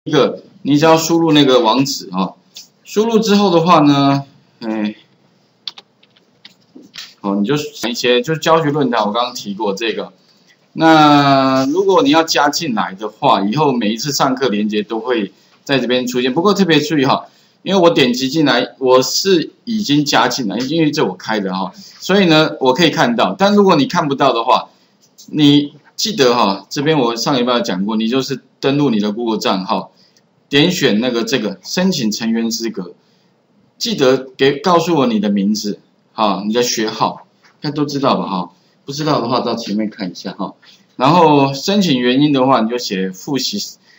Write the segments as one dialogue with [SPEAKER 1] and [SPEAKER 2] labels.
[SPEAKER 1] 一个，你只要输入那个网址啊，输入之后的话呢，好，你就一些就是教学论坛，我刚刚提过这个。那如果你要加进来的话，以后每一次上课连接都会在这边出现。不过特别注意哈，因为我点击进来，我是已经加进来，因为这我开的哈，所以呢我可以看到。但如果你看不到的话，你记得哈，这边我上礼拜有讲过，你就是登录你的 Google 账号，点选那个这个申请成员资格，记得告诉我你的名字，好，你的学号，应该都知道吧哈？不知道的话到前面看一下哈。然后申请原因的话，你就写复习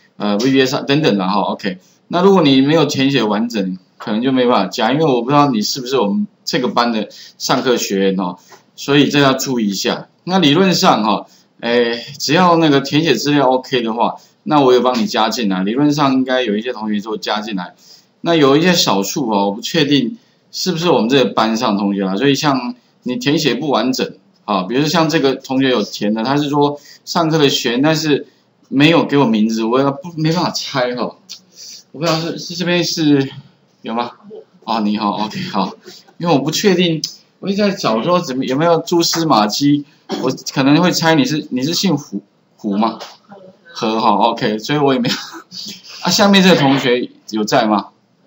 [SPEAKER 1] VBA 等等的哈 ，OK。那如果你没有填写完整，可能就没办法加，因为我不知道你是不是我们这个班的上课学员哦，所以这要注意一下。那理论上哈，只要那个填写资料 OK 的话，那我有帮你加进来。理论上应该有一些同学就加进来，那有一些少数哦，我不确定是不是我们这个班上同学啊，所以像你填写不完整啊，比如说像这个同学有填的，他是说上课的学员，但是没有给我名字，我没办法猜哈，我不知道是这边是有吗？啊，你好 ，OK 好，因为我不确定，我一直在找说有没有蛛丝马迹，我可能会猜你是姓胡吗？何哈 ，OK， 所以我也没有。啊，下面这个同学有在吗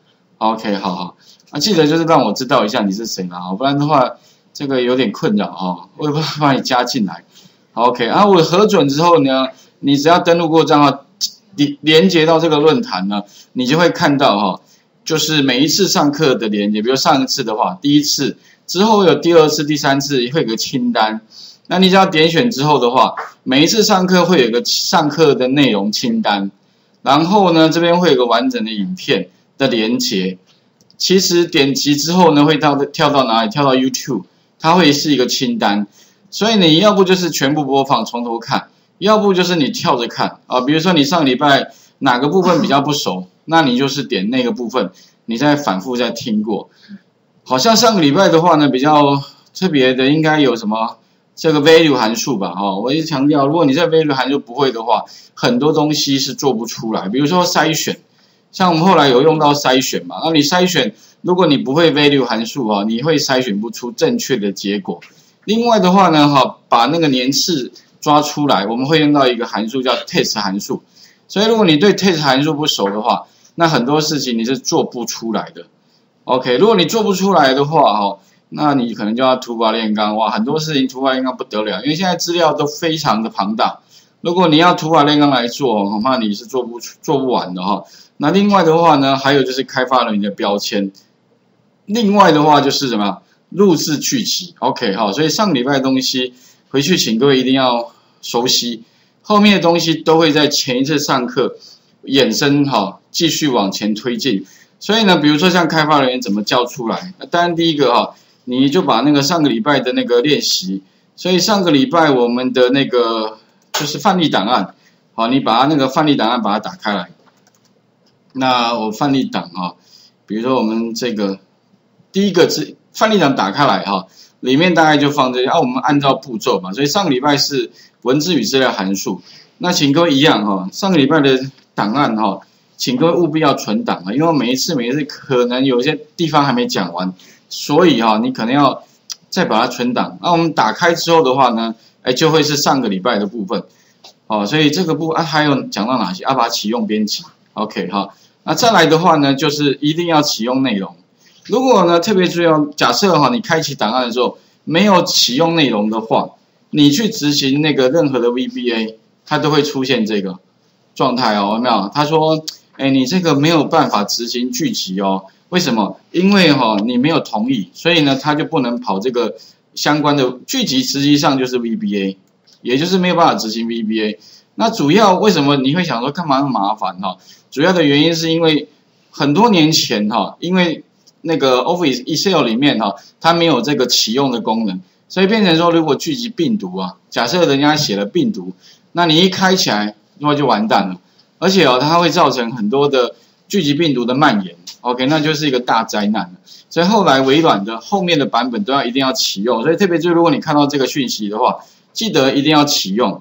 [SPEAKER 1] ？OK， 好，啊，记得就是让我知道一下你是谁啦，不然的话这个有点困扰哈，我也不把你加进来。OK， 啊，我核准之后呢，你只要登录过账号，连接到这个论坛呢，你就会看到哈，就是每一次上课的连接，比如上一次的话，第一次之后有第二次、第三次会有个清单。那你只要点选之后的话，每一次上课会有个上课的内容清单，然后呢这边会有个完整的影片的连结。其实点击之后呢，会跳到哪里？跳到 YouTube， 它会是一个清单。所以你要不就是全部播放从头看，要不就是你跳着看啊。比如说你上个礼拜哪个部分比较不熟，那你就是点那个部分，你再反复再听过。好像上个礼拜的话呢，比较特别的应该有什么？这个 value 函数吧，我一直强调，如果你这个 value 函数不会的话，很多东西是做不出来。比如说筛选，像我们后来有用到筛选嘛，那你筛选，如果你不会 value 函数你会筛选不出正确的结果。另外的话呢，把那个年次抓出来，我们会用到一个函数叫 test 函数。所以如果你对 test 函数不熟的话，那很多事情你是做不出来的。OK， 如果你做不出来的话，那你可能就要土法炼钢，哇，很多事情土法炼钢不得了，因为现在资料都非常的庞大。如果你要土法炼钢来做，恐怕你是做不完的哈。那另外的话呢，还有就是开发人员的标签，另外的话就是什么录制剧集 ，OK 哈。所以上礼拜的东西回去请各位一定要熟悉，后面的东西都会在前一次上课衍生继续往前推进。所以呢，比如说像开发人员怎么叫出来，那当然第一个你就把那个上个礼拜的那个练习，所以上个礼拜我们的那个就是范例档案，你把它那个范例档案把它打开来。那我范例档比如说我们这个第一个范例档打开来里面大概就放这些我们按照步骤嘛，所以上个礼拜是文字与资料函数，那请各位一样上个礼拜的档案请各位务必要存档因为每一次可能有些地方还没讲完，所以你可能要再把它存档。那我们打开之后的话呢，就会是上个礼拜的部分，所以这个还有讲到哪些？把它启用编辑 ，OK 那再来的话呢，就是一定要启用内容。如果呢特别注意假设你开启档案的时候没有启用内容的话，你去执行那个任何的 VBA， 它都会出现这个状态有没有？他说。你这个没有办法执行剧集为什么？因为你没有同意，所以呢，他就不能跑这个相关的剧集，实际上就是 VBA， 也就是没有办法执行 VBA。那主要为什么你会想说干嘛那么麻烦主要的原因是因为很多年前因为那个 Office Excel 里面它没有这个启用的功能，所以变成说如果剧集病毒假设人家写了病毒，那你一开起来那就完蛋了。而且它会造成很多的聚集病毒的蔓延 ，OK， 那就是一个大灾难了。所以后来微软的后面的版本都一定要启用，所以特别就是如果你看到这个讯息的话，记得一定要启用。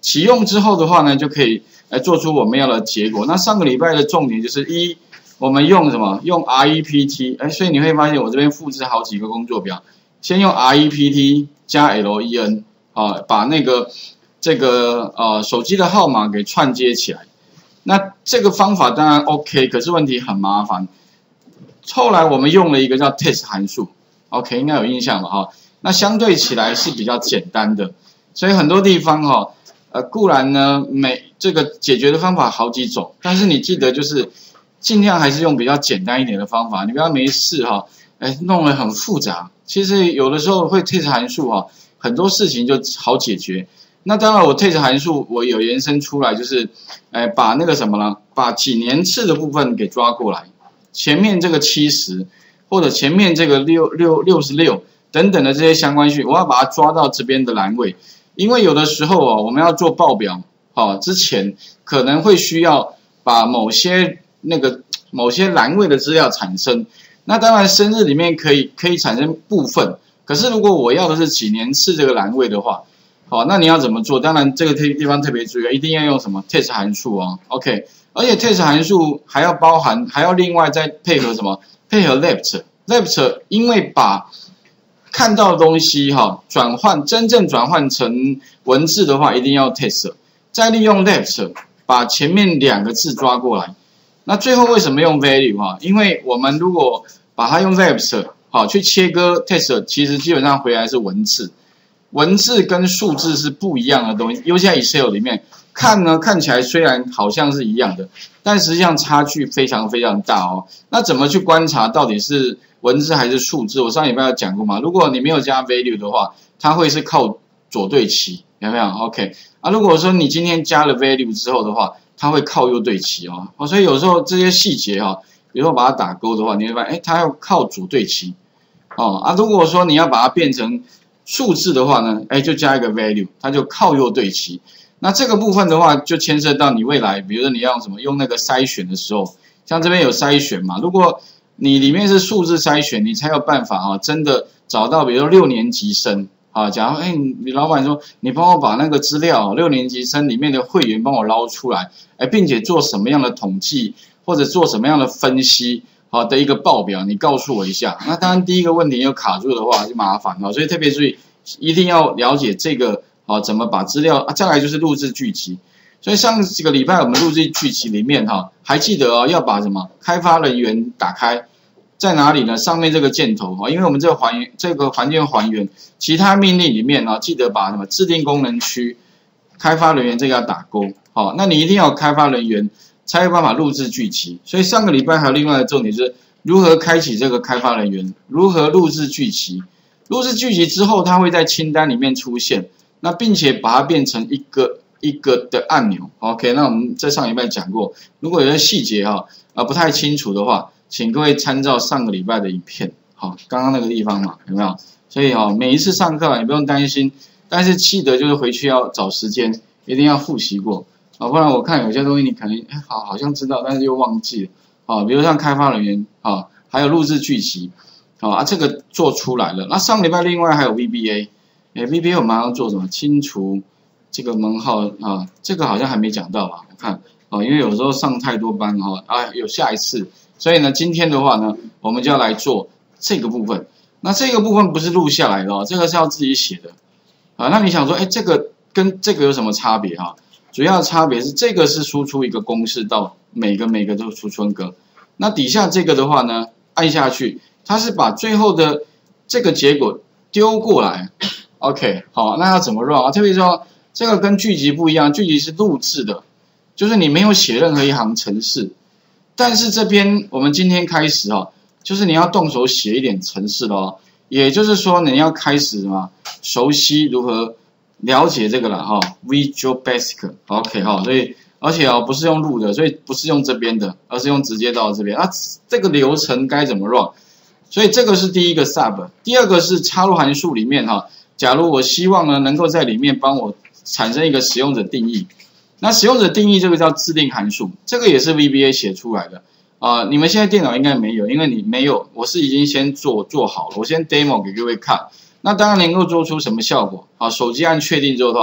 [SPEAKER 1] 启用之后的话呢，就可以做出我们要的结果。那上个礼拜的重点就是我们用什么？用 REPT， 所以你会发现我这边复制好几个工作表，先用 REPT 加 LEN 把这个手机的号码给串接起来。那这个方法当然 OK， 可是问题很麻烦。后来我们用了一个叫 test 函数 ，OK 应该有印象吧哈？那相对起来是比较简单的，所以很多地方固然呢这个解决的方法好几种，但是你记得就是尽量还是用比较简单一点的方法，你不要没事弄得很复杂。其实有的时候会 test 函数很多事情就好解决。那当然我 test 函数我有延伸出来，就是把那个什么呢？把几年次的部分给抓过来，前面这个70或者前面这个66等等的这些相关序，我要把它抓到这边的栏位，因为有的时候我们要做报表之前可能会需要把某些栏位的资料产生。那当然生日里面可以产生部分，可是如果我要的是几年次这个栏位的话，那你要怎么做？当然这个地方特别注意，一定要用什么 test 函数OK， 而且 test 函数还要另外再配合什么？配合 left， 因为把看到的东西真正转换成文字的话，一定要 test， 再利用 left 把前面2个字抓过来。那最后为什么用 value 因为我们如果把它用 left 去切割 test， 其实基本上回来是文字。文字跟数字是不一样的东西，尤其在 Excel 里面看起来虽然好像是一样的，但实际上差距非常非常大那怎么去观察到底是文字还是数字？我上礼拜有讲过嘛，如果你没有加 value 的话，它会是靠左对齐，有没有 ？OK 如果说你今天加了 value 之后的话，它会靠右对齐所以有时候这些细节比如说把它打勾的话，你会发现它要靠左对齐如果说你要把它变成数字的话呢，就加一个 value， 它就靠右对齐。那这个部分的话，就牵涉到你未来，比如说你要用什么，用那个筛选的时候，像这边有筛选嘛，如果你里面是数字筛选，你才有办法真的找到，比如说6年级生假如你老板说你帮我把那个资料6年级生里面的会员帮我捞出来，并且做什么样的统计或者做什么样的分析的一个报表，你告诉我一下。那当然第一个问题又卡住的话就麻烦所以特别注意，一定要了解这个怎么把资料再来就是录制剧集。所以上几个礼拜我们录制剧集里面还记得要把什么开发人员打开，在哪里呢？上面这个箭头因为我们这个环境还原，其他命令里面记得把什么制定功能区开发人员这个要打勾那你一定要有开发人员才有办法录制剧集。所以上个礼拜还有另外的重点就是如何开启这个开发人员，如何录制剧集。录制剧集之后，它会在清单里面出现，那并且把它变成一个的按钮。OK， 那我们在上礼拜讲过，如果有些细节不太清楚的话，请各位参照上个礼拜的影片。刚刚那个地方嘛，有没有？所以每一次上课你不用担心，但是记得就是回去要找时间，一定要复习过不然我看有些东西你可能好像知道，但是又忘记了比如像开发人员还有录制剧集这个做出来了。那上礼拜另外还有 VBA，VBA 我们还要做什么？清除这个门号这个好像还没讲到吧？我看因为有时候上太多班有下一次，所以呢今天的话呢，我们就要来做这个部分。那这个部分不是录下来的这个是要自己写的那你想说这个跟这个有什么差别主要的差别是这个是输出一个公式到每个都储存格，那底下这个的话呢，按下去它是把最后的这个结果丢过来。OK， 好，那要怎么 run 特别说这个跟剧集不一样，剧集是录制的，就是你没有写任何一行程式，但是这边我们今天开始就是你要动手写一点程式了也就是说你要开始熟悉如何了解这个了Visual Basic。 OK 所以而且不是用录的，所以不是用这边的，而是用直接到这边这个流程该怎么 run？ 所以这个是第一个 sub。 第二个是插入函数里面假如我希望呢能够在里面帮我产生一个使用者定义，那使用者定义这个叫自定函数，这个也是 VBA 写出来的你们现在电脑应该没有，因为你没有，我是已经先做好了，我先 demo 给各位看。那当然能够做出什么效果手机按确定之后的话，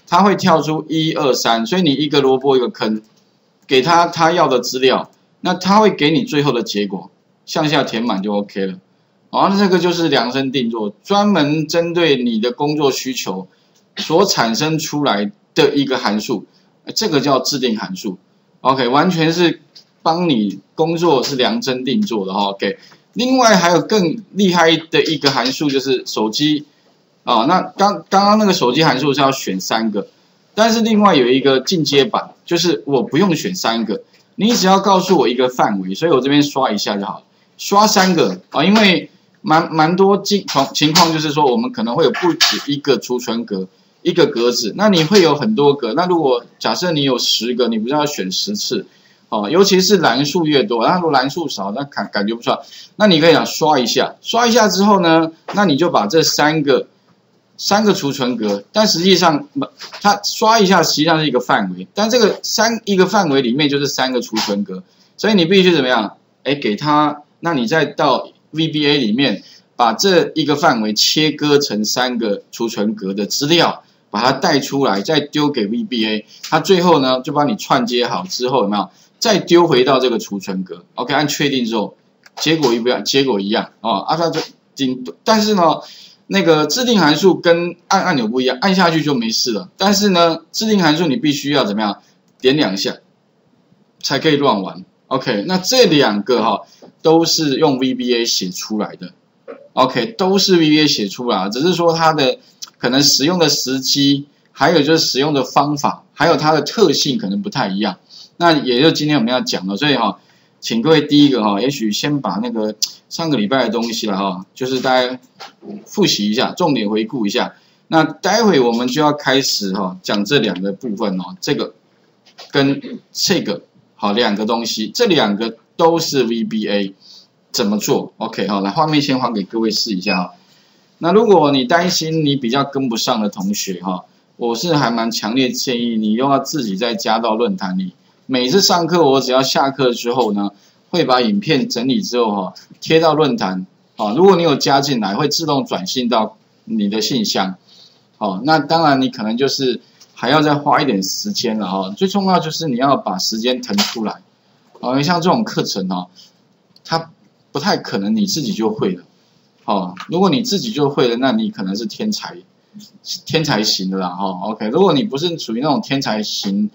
[SPEAKER 1] 它会跳出1、2、3，所以你一个萝卜一个坑，给他要的资料，那他会给你最后的结果，向下填满就 OK 了。好，那这个就是量身定做，专门针对你的工作需求所产生出来的一个函数，这个叫自定函数。OK， 完全是帮你工作是量身定做的哈。OK， 另外还有更厉害的一个函数就是手机啊，那刚刚那个手机函数是要选3个，但是另外有一个进阶版，就是我不用选3个，你只要告诉我一个范围，所以我这边刷一下就好了，刷3个啊，因为蛮多情况就是说我们可能会有不止一个储存格。一个格子，那你会有很多个。那如果假设你有10个，你不是要选10次，哦，尤其是栏数越多，那如果栏数少，那感觉不出来。那你可以讲刷一下，刷一下之后呢，那你就把这3个储存格，但实际上它刷一下实际上是一个范围，但这个一个范围里面就是3个储存格，所以你必须怎么样？给它，那你再到 VBA 里面把这一个范围切割成3个储存格的资料。把它带出来，再丢给 VBA， 它最后呢就帮你串接好之后有没有？再丢回到这个储存格 ，OK， 按确定之后，结果一样哦，它就但是呢，那个自定函数跟按钮不一样，按下去就没事了。但是呢，自定函数你必须要怎么样？点2下才可以乱玩 ，OK， 那这2个都是用 VBA 写出来的 ，OK， 都是 VBA 写出来，只是说它的。可能使用的时机，还有就是使用的方法，还有它的特性可能不太一样。那也就今天我们要讲的，所以请各位第一个也许先把那个上个礼拜的东西了就是大家复习一下，重点回顾一下。那待会我们就要开始讲这2个部分这个跟这个2个东西，这2个都是 VBA 怎么做 ？OK 来画面先还给各位试一下那如果你担心你比较跟不上的同学我是还蛮强烈建议你又要自己再加到论坛里。每次上课我只要下课之后呢，会把影片整理之后贴到论坛如果你有加进来，会自动转信到你的信箱那当然你可能就是还要再花一点时间了最重要就是你要把时间腾出来像这种课程它不太可能你自己就会了。如果你自己就会了，那你可能是天才型的啦OK， 如果你不是属于那种天才型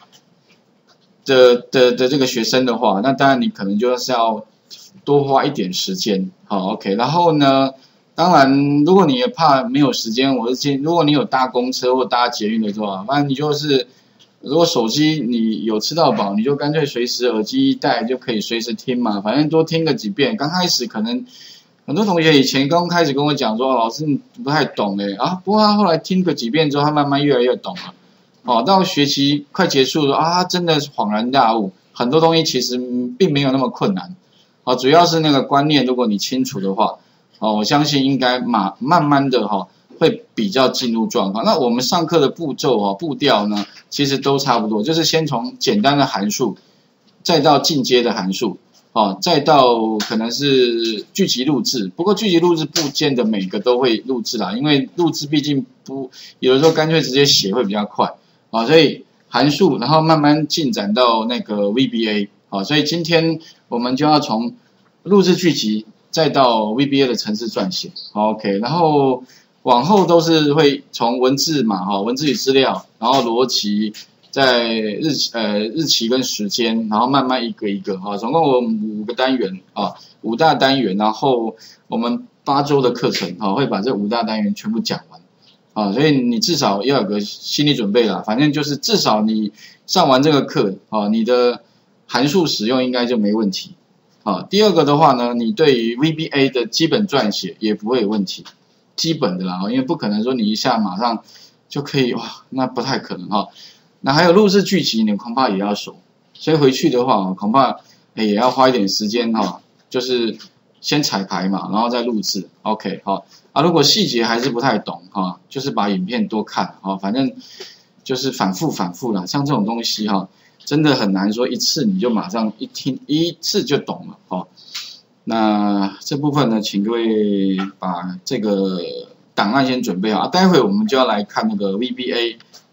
[SPEAKER 1] 的这个学生的话，那当然你可能就是要多花一点时间OK， 然后呢，当然如果你也怕没有时间，我是建议如果你有搭公车或搭捷运的话，反正你就是如果手机你有吃到饱，你就干脆随时耳机一戴就可以随时听嘛，反正多听个几遍。刚开始可能很多同学以前刚开始跟我讲说，老师你不太懂不过他后来听个几遍之后，他慢慢越来越懂了。到学期快结束了他真的是恍然大悟，很多东西其实并没有那么困难。主要是那个观念，如果你清楚的话，我相信应该慢慢的会比较进入状况。那我们上课的步骤步调呢，其实都差不多，就是先从简单的函数，再到进阶的函数。再到可能是剧集录制，不过剧集录制不见得每个都会录制啦，因为录制毕竟有的时候干脆直接写会比较快所以函数，然后慢慢进展到那个 VBA 所以今天我们就要从录制剧集，再到 VBA 的程式撰写 OK， 然后往后都是会从文字嘛文字与资料，然后逻辑。在日期跟时间，然后慢慢一个一个总共有5个单元5大单元，然后我们8周的课程会把这5大单元全部讲完所以你至少要有个心理准备啦，反正就是至少你上完这个课你的函数使用应该就没问题第二个的话呢，你对于 VBA 的基本撰写也不会有问题，基本的啦因为不可能说你一下马上就可以那不太可能那还有录制剧集，你恐怕也要熟，所以回去的话恐怕也要花一点时间就是先彩排嘛，然后再录制 OK 如果细节还是不太懂就是把影片多看反正就是反复啦，像这种东西真的很难说一次你就马上一次就懂了那这部分呢，请各位把这个档案先准备好待会我们就要来看那个 VBA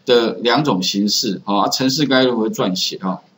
[SPEAKER 1] 的2种形式，程式该如何撰写